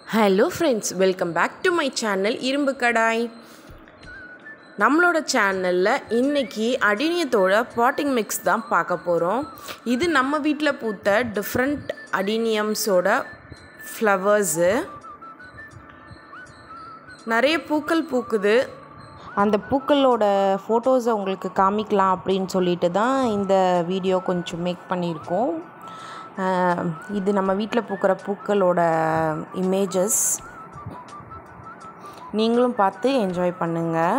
Hello friends, welcome back to my channel இரும்பு கடாய். நம்மளோட சேனலில் இன்றைக்கி அடினியத்தோட பாட்டிங் மிக்ஸ் தான் பார்க்க போகிறோம். இது நம்ம வீட்டில் பூத்த டிஃப்ரெண்ட் அடினியம்ஸோட ஃப்ளவர்ஸு. நிறைய பூக்கள் பூக்குது. அந்த பூக்களோட ஃபோட்டோஸை உங்களுக்கு காமிக்கலாம் அப்படின்னு சொல்லிட்டு தான் இந்த வீடியோ கொஞ்சம் மேக் பண்ணியிருக்கோம். இது நம்ம வீட்டில் பூக்கிற பூக்களோட இமேஜஸ். நீங்களும் பார்த்து என்ஜாய் பண்ணுங்கள்.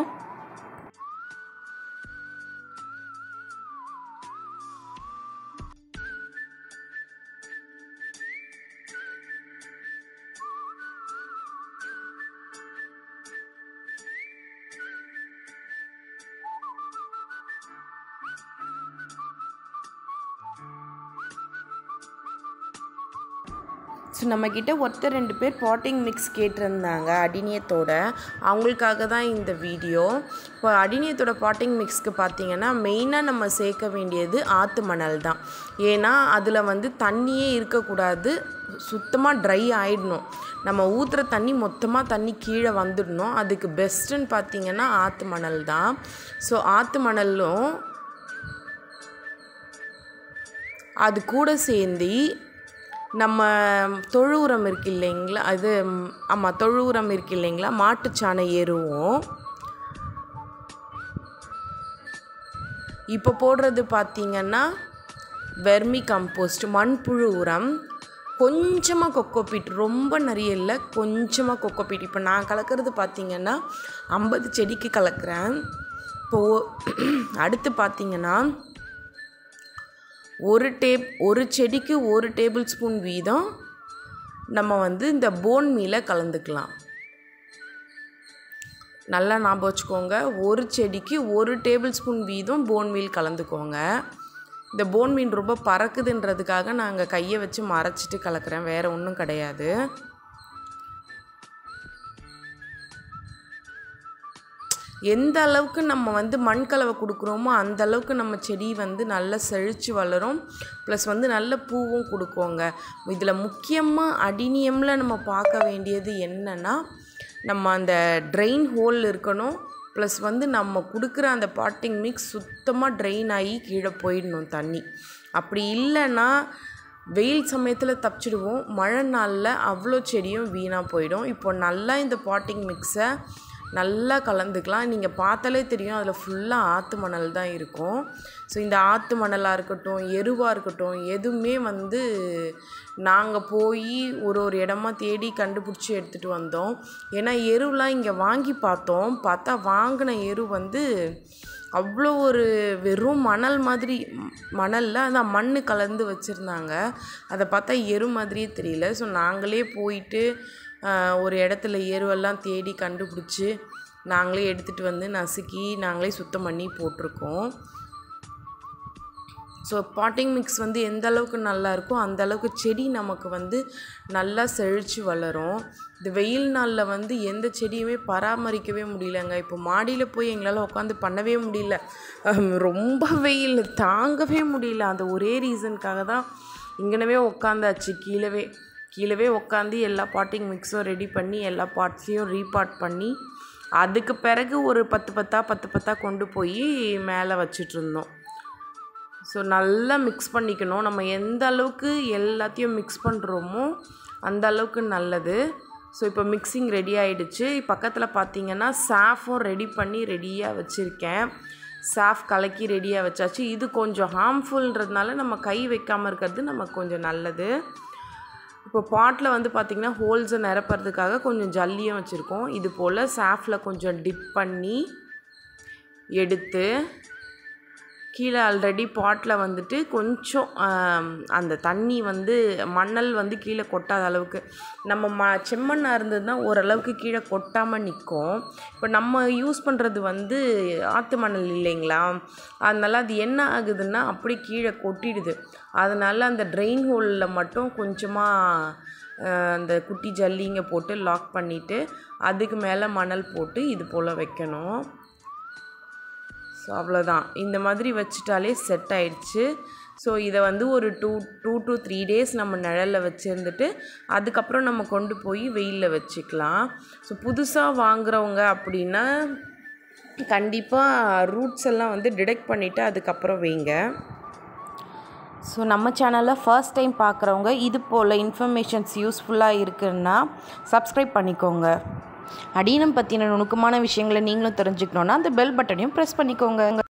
ஸோ நம்மக்கிட்ட ஒருத்தர் 2 பேர் பாட்டிங் மிக்ஸ் கேட்டிருந்தாங்க அடினியத்தோட. அவங்களுக்காக தான் இந்த வீடியோ. இப்போ அடினியத்தோட பாட்டிங் மிக்ஸ்க்கு பார்த்திங்கன்னா மெயினாக நம்ம சேர்க்க வேண்டியது ஆற்று மணல் தான். ஏன்னா அதில் தண்ணியே இருக்கக்கூடாது, சுத்தமாக ட்ரை ஆகிடணும். நம்ம ஊற்றுற தண்ணி மொத்தமாக தண்ணி கீழே வந்துடணும். அதுக்கு பெஸ்ட்டுன்னு பார்த்திங்கன்னா ஆற்று மணல் தான். ஸோ ஆற்று மணலும் அது கூட சேர்ந்து நம்ம தொழு உரம் இருக்கு இல்லைங்களா, தொழு உரம் இருக்கு இல்லைங்களா, மாட்டுச்சாண எருவும் இப்போ போடுறது பார்த்திங்கன்னா வெர்மி கம்போஸ்ட், மண்புழு உரம், கொஞ்சமாக கொக்கோபீட், ரொம்ப நிறைய இல்லை, கொஞ்சமாக கொக்கோபீட். இப்போ நான் கலக்கிறது பார்த்திங்கன்னா 50 செடிக்கு கலக்கிறேன். இப்போது அடுத்து பார்த்திங்கன்னா ஒரு செடிக்கு 1 டேபிள் ஸ்பூன் வீதம் நம்ம இந்த போன் மீலை கலந்துக்கலாம். நல்லா ஞாபகம் வச்சுக்கோங்க, ஒரு செடிக்கு 1 டேபிள் ஸ்பூன் வீதம் போன் மீல் கலந்துக்கோங்க. இந்த போன் மீன் ரொம்ப பறக்குதுன்றதுக்காக நாங்கள் கையை வச்சு மறைச்சிட்டு கலக்கிறேன், வேறு ஒன்றும் கிடையாது. எந்த அளவுக்கு நம்ம மண் கலவை கொடுக்குறோமோ அந்த அளவுக்கு நம்ம செடி நல்லா செழித்து வளரும். ப்ளஸ் நல்ல பூவும் கொடுக்குவோங்க. இதில் முக்கியமாக அடினியமில் நம்ம பார்க்க வேண்டியது என்னென்னா, நம்ம அந்த ட்ரெயின் ஹோல் இருக்கணும். ப்ளஸ் நம்ம கொடுக்குற அந்த பாட்டிங் மிக்ஸ் சுத்தமாக ட்ரெயின் ஆகி கீழே போயிடணும் தண்ணி. அப்படி இல்லைன்னா வெயில் சமயத்தில் தப்பிச்சிடுவோம், மழை நாளில் அவ்வளோ செடியும் வீணாக போயிடும். இப்போ நல்லா இந்த பாட்டிங் மிக்ஸை நல்லா கலந்துக்கலாம். நீங்கள் பார்த்தாலே தெரியும், அதில் ஃபுல்லாக ஆற்று மணல் தான் இருக்கும். ஸோ இந்த ஆற்று மணலாக இருக்கட்டும், எருவாக இருக்கட்டும், எதுவுமே நாங்கள் போய் ஒரு இடமா தேடி கண்டுபிடிச்சி எடுத்துகிட்டு வந்தோம். ஏன்னா எருலாம் இங்கே வாங்கி பார்த்தா வாங்கின எரு அவ்வளோ ஒரு வெறும் மணல் மாதிரி, மணலில் அதான் மண் கலந்து வச்சுருந்தாங்க. அதை பார்த்தா எரு மாதிரியே தெரியல. ஸோ நாங்களே போயிட்டு ஒரு இடத்துல எருவெல்லாம் தேடி கண்டுபிடிச்சி நாங்களே எடுத்துகிட்டு நசுக்கி நாங்களே சுத்தம் பண்ணி போட்டிருக்கோம். ஸோ பாட்டிங் மிக்ஸ் எந்த அளவுக்கு நல்லா இருக்கோ அந்த அளவுக்கு செடி நமக்கு நல்லா செழித்து வளரும். இந்த வெயில் நாளில் எந்த செடியுமே பராமரிக்கவே முடியலங்க. இப்போ மாடியில் போய் எங்களால் உட்காந்து பண்ணவே முடியல, ரொம்ப வெயில் தாங்கவே முடியல. அந்த ஒரே ரீசனுக்காக தான் இங்கனவே உட்காந்தாச்சு, கீழவே உட்காந்து எல்லா பாட்டிங் மிக்ஸும் ரெடி பண்ணி எல்லா பாட்ஸையும் ரீபாட் பண்ணி அதுக்கு பிறகு ஒரு 10 கொண்டு போய் மேலே வச்சிட்ருந்தோம். ஸோ நல்லா மிக்ஸ் பண்ணிக்கணும். நம்ம எந்த அளவுக்கு எல்லாத்தையும் மிக்ஸ் பண்ணுறோமோ அந்த அளவுக்கு நல்லது. ஸோ இப்போ மிக்சிங் ரெடி ஆகிடுச்சு. பக்கத்தில் பார்த்திங்கன்னா சாஃபும் ரெடி பண்ணி ரெடியாக வச்சுருக்கேன். சாஃப் கலக்கி ரெடியாக வச்சாச்சு. இது கொஞ்சம் ஹார்ம்ஃபுல்ன்றதுனால நம்ம கை வைக்காமல் இருக்கிறது நமக்கு கொஞ்சம் நல்லது. இப்போ பாட்டில் பார்த்திங்கன்னா ஹோல்ஸை நிரப்புறதுக்காக கொஞ்சம் ஜல்லியும் வச்சுருக்கோம். இது போல் சாஃபில் கொஞ்சம் டிப் பண்ணி எடுத்து கீழே ஆல்ரெடி பாட்டில் கொஞ்சம் அந்த தண்ணி மணல் கீழே கொட்டாத அளவுக்கு நம்ம செம்மண்ணாக இருந்ததுன்னா ஓரளவுக்கு கீழே கொட்டாமல் நிற்கும். இப்போ நம்ம யூஸ் பண்ணுறது ஆற்று மணல் இல்லைங்களா, அதனால் அது என்ன ஆகுதுன்னா அப்படி கீழே கொட்டிடுது. அதனால் அந்த ட்ரெயின் ஹோலில் மட்டும் கொஞ்சமாக அந்த குட்டி ஜல்லிங்க போட்டு லாக் பண்ணிவிட்டு அதுக்கு மேலே மணல் போட்டு இது போல் வைக்கணும். ஸோ அவ்வளோதான், இந்த மாதிரி வச்சுட்டாலே செட் ஆயிடுச்சு. ஸோ இதை வந்து ஒரு 2 to 3 டேஸ் நம்ம நிழலில் வச்சுருந்துட்டு அதுக்கப்புறம் நம்ம கொண்டு போய் வெயிலில் வச்சுக்கலாம். ஸோ புதுசாக வாங்குறவங்க அப்படின்னா கண்டிப்பாக ரூட்ஸ் எல்லாம் வந்து டிடெக்ட் பண்ணிவிட்டு அதுக்கப்புறம் வைங்க. ஸோ நம்ம சேனலில் ஃபர்ஸ்ட் டைம் பார்க்குறவங்க இது போல் இன்ஃபர்மேஷன்ஸ் யூஸ்ஃபுல்லாக இருக்குன்னா சப்ஸ்கிரைப் பண்ணிக்கோங்க. அடினம் பற்றின நுணுக்கமான விஷயங்களை நீங்களும் தெரிஞ்சுக்கணுன்னா அந்த பெல் பட்டனையும் ப்ரெஸ் பண்ணிக்கோங்க.